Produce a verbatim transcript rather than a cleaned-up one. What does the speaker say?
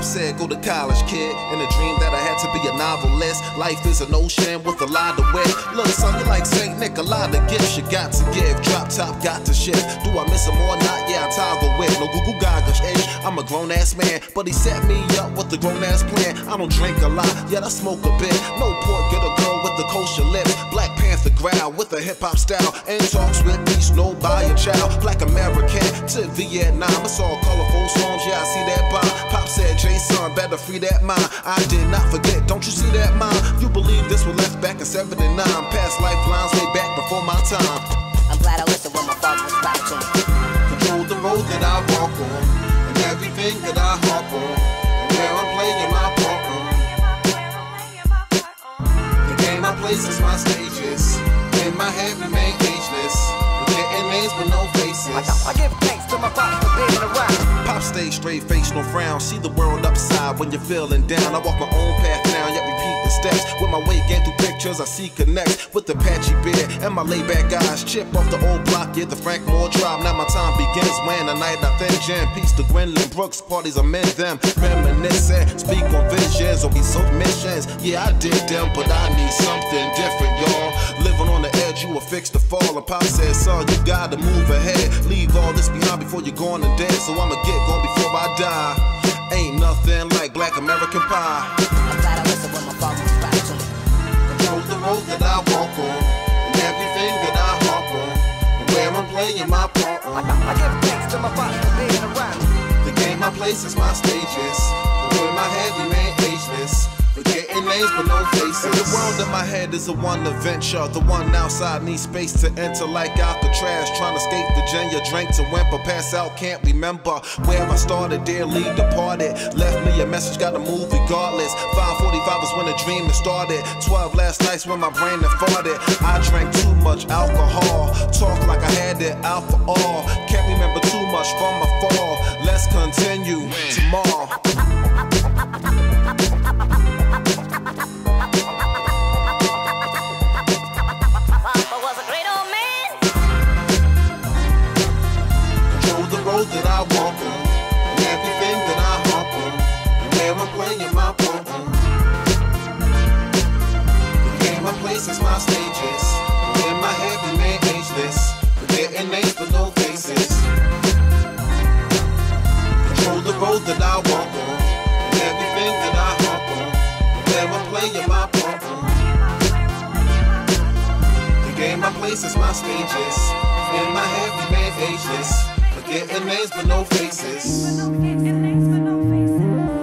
Pop said, go to college, kid. And a dream that I had to be a novelist. Life is an ocean with a lot of wet. Look, son, you like Saint Nick, a lot of gifts you got to give. Drop top, got to shift. Do I miss him or not? Yeah, I toggle with. No Google Gaga, hey, I'm a grown ass man, but he set me up with a grown ass plan. I don't drink a lot, yet I smoke a bit. No pork, get a girl with the kosher lips. Black Panther growl with a hip hop style. And talks with peace, no buy a child. Black American to Vietnam. It's all colorful songs, yeah, I see that bomb. Pop said, Jason, better free that mind. I did not forget, don't you see that mind? You believe this was left back in seventy-nine. Past lifelines way back before my time. I'm glad I listened when my father was back to me. Control the road that I walk on, and everything that I harp on, and where I'm playing my part on. The game I place is my stages. In my head remain ageless. Forgetting names but no faces. I, I give thanks to my father for being around. Pop stay straight face, no frown. See the world upside when you're feeling down. I walk my own path now, yet repeat the steps. With my weight gain through pictures, I see connects with the patchy beard and my laid back eyes. Chip off the old block, yeah, the Frank Moore tribe. Now my time begins when the night I thin gin. Peace to Gwendolyn Brooks, parties amend them. Reminiscing, speak on visions or be submissions. Yeah, I did them, but I need something different, y'all. Living on the edge, you will fix the fall. And Pop said, son, you gotta move ahead. Leave all this behind before you're gone and dead. So I'ma get gone before I die. Ain't nothing like black American pie. I'm glad I listened when my father was back to me. Control the road that I walk on, and everything that I harp on, and where I'm playing my part on. I, I give thanks to my father for being around. The game I place is my stages. The way my head remain ageless. Forgetting names but no faces. The world in my head is a one adventure. The one outside needs space to enter like Alcatraz. Trying to escape Virginia, drink to whimper. Pass out, can't remember where I started, dearly departed. Left me a message, gotta move regardless. five forty-five was when the dream had started. twelve last nights when my brain had farted. I drank too much alcohol. Talk like I had it out for all. Can't remember too much from my fall. Let's continue tomorrow. That I walk on, and everything that I harp on, and where I'm playing my part on. The game I place is my stages. In my head remain ageless. Forgetting names but no faces. Control the road that I walk on, and everything that I harp on, and where I'm playing my part on. The game I place is my stages. In my head remain ageless. Getting names but no faces.